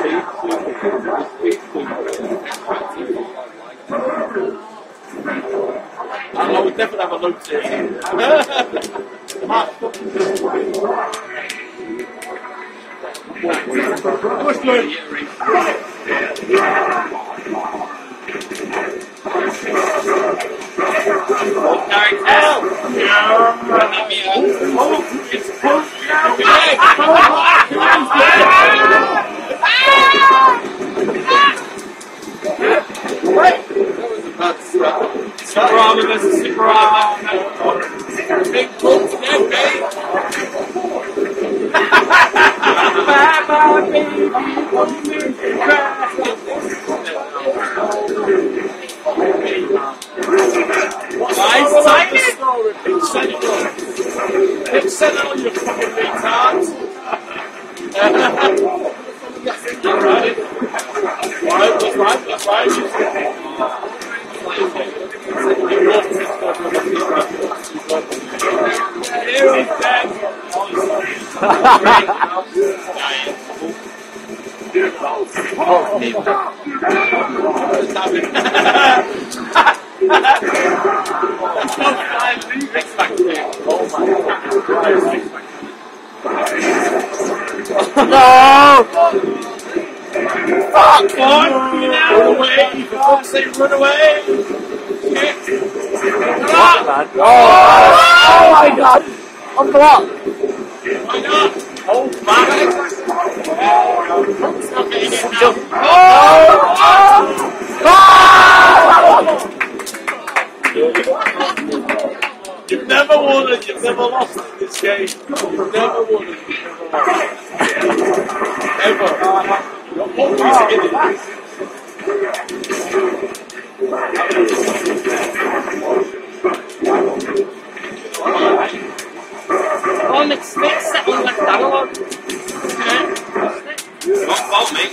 I would definitely have a look to it. What's good? Super versus Super Big Bulls, dead, baby. Bye bye, baby. Nice timing. Big Sentinel, you fucking retards. That's right. No! Fuck! Get out of the way! You can't say run away! Oh my god! I'm blocked! Why not? Oh, man! You've never won and you've never lost in this game. You've never won and you've never lost. Ever. You're always in it. Oh, it's set on left analog. Not fault, mate.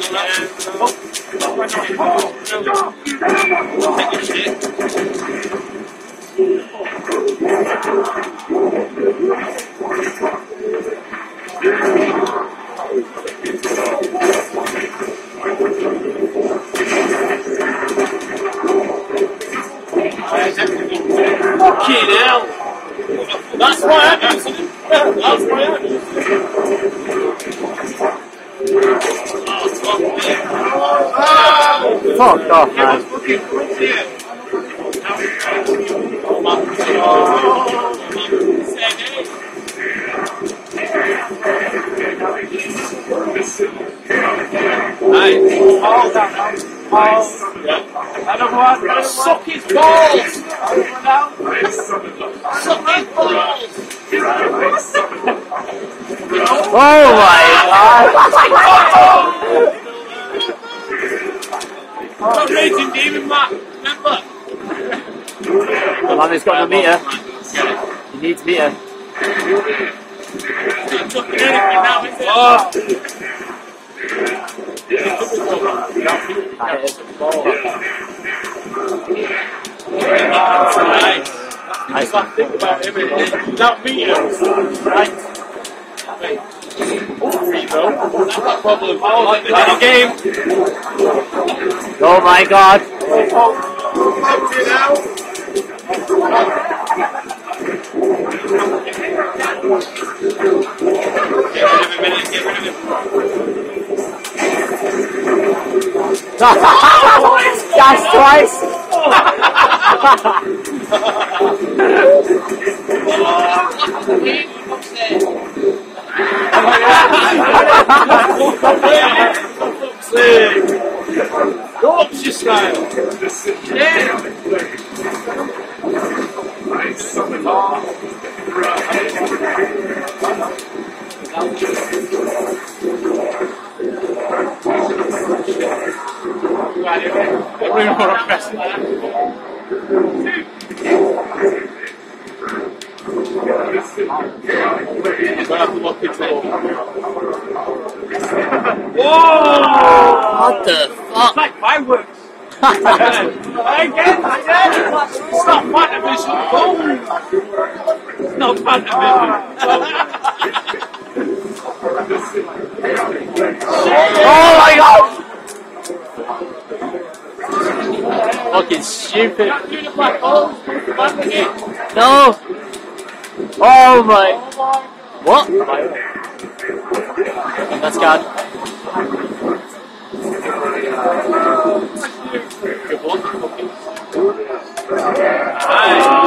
Take your shit. Fucking hell! That's why I'm using it. That's why I'm using it. Fuck off, man. Suck his balls! Suck his balls! Oh my god! Not raging demon, Matt. Remember? The man who's got the meter. He needs meter. Not chucking anything now, is it? Oh. Nice. I think about him that meter. Right. That's problem. Game. Oh my god! Get rid of him, get rid of him. That's twice! What's your style? Yeah. Everyone more impressive. Whoa! What the fuck? It's like fireworks. Again. It's not Phantovision. It's not Phantovision. Oh my god! stupid. doing the black hole. No! Oh my. What? That's God. Nice.